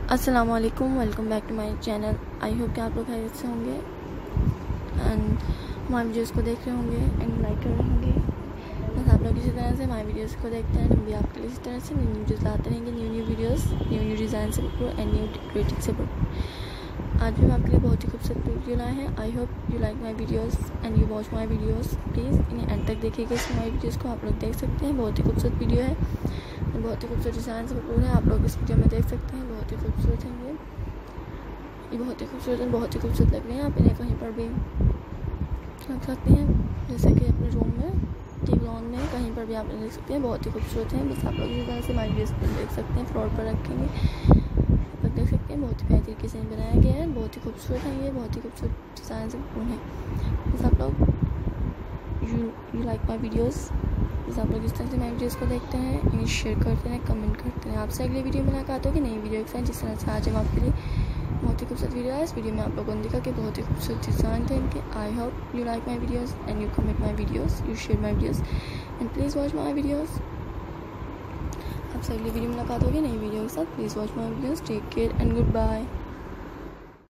अस्सलाम वालेकुम, welcome back to my channel. I hope कि आप लोग खैरियत से होंगे एंड हमारे वीडियोस को देख रहे होंगे एंड लाइक कर रहे होंगे। बस आप लोग इसी तरह से हमारे वीडियोस को देखते हैं, हम भी आपके लिए इसी तरह से न्यू वीडियोस लाते रहेंगे, न्यू वीडियोस, न्यू डिज़ाइन से भरपूर एंड न्यू क्रिएटिव से भरपूर। आज भी हम आपके लिए बहुत ही खूबसूरत वीडियो लाए हैं। I hope you like my videos and you watch my videos. Please इन्हें एंड तक देखिएगा, इस हमारी वीडियोज़ को आप लोग देख सकते हैं। बहुत ही खूबसूरत वीडियो है, बहुत ही खूबसूरत डिज़ाइन से भरपूर है। आप लोग इस वीडियो में देख सकते हैं, बहुत ही खूबसूरत है ये बहुत ही खूबसूरत है, बहुत ही खूबसूरत लग रहे हैं। आप इन्हें कहीं पर भी रख सकते हैं, जैसे कि अपने रूम में, टीवी ऑन में, कहीं पर भी आप देख सकते हैं। बहुत ही खूबसूरत है। बस आप लोग इसी तरह से हमारी वीडियोस पर देख सकते हैं, फ्लोर पर रखेंगे, आप लोग देख सकते हैं। बहुत ही प्यारी तरीके से बनाया गया है, बहुत ही खूबसूरत है ये, बहुत ही खूबसूरत डिज़ाइन से भरपूर है। बस आप लोग यू लाइक माई वीडियोज़। बस आप लोग इस तरह से मेरी वीडियोज़ को देखते हैं, इन्हें शेयर करते हैं, कमेंट करते हैं। आपसे अगली वीडियो मुलाकात होगी नई वीडियो के साथ। जिस तरह से आज हम आपके लिए बहुत ही खूबसूरत वीडियो है, इस वीडियो में आप लोगों ने देखा कि बहुत ही खूबसूरत डिज़ाइन थे इनके। I hope you like my videos and you comment my videos, you share my videos and please watch my videos. आपसे अगली वीडियो मुलाकात होगी नई वीडियो के साथ। Please watch my videos. Take care and good bye.